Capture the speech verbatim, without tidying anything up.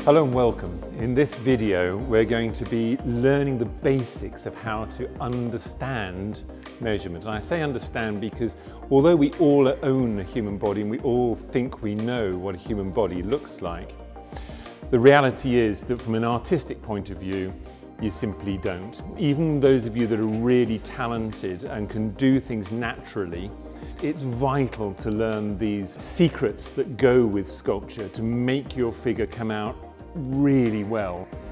Hello and welcome. In this video we're going to be learning the basics of how to understand measurement. And I say understand because although we all own a human body and we all think we know what a human body looks like, the reality is that from an artistic point of view you simply don't. Even those of you that are really talented and can do things naturally, it's vital to learn these secrets that go with sculpture to make your figure come out really well.